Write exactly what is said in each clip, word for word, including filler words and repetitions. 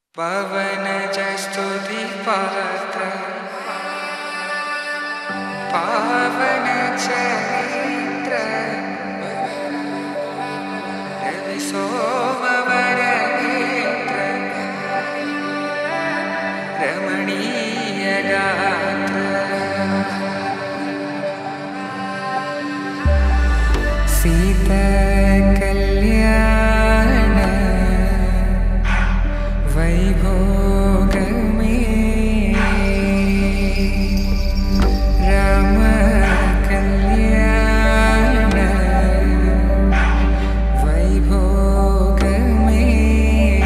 पवन स्तुति पात्र पावन चरित्र रवि सोमवर नेत्र रमणीय गात्र सीता कल्याण वैभोग में राम कल्याण वैभोग में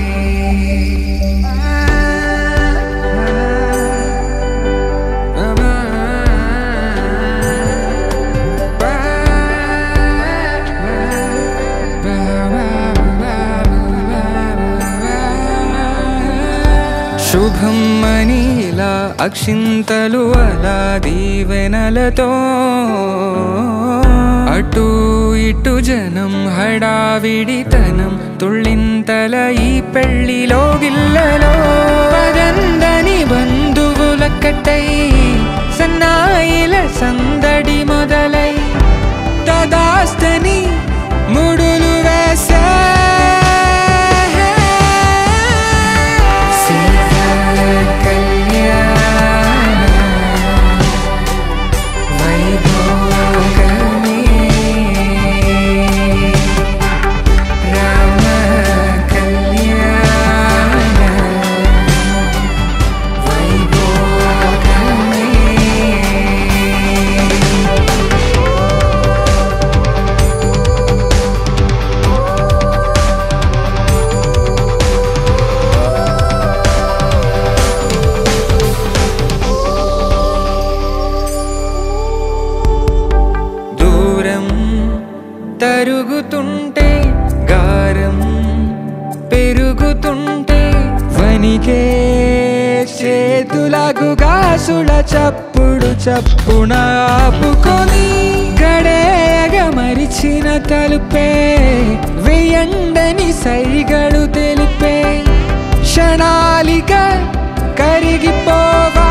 शुभम मनीला अक्षिंतलु अला दीवेनलतो अटू इटू जनम हडाविडितनं तुळ्ळिंतल ई पेळ्ळिलो गिल्ललो पदंदनि बंधुवुल कट्टै सन्नायिल संदडि मोदलै तदास्तनि मुडुलु वेसे తరుగుతుంటే గారం పెరుగుతుంటే వనికే చేతులకు గాసుల చప్పుడు చప్పున ఆపుకొని గడేగ మరిచిన తలుపే వేయండని సైగడు తెలిపే క్షణాలిక కరిగిపోవా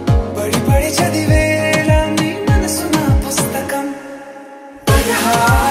heart.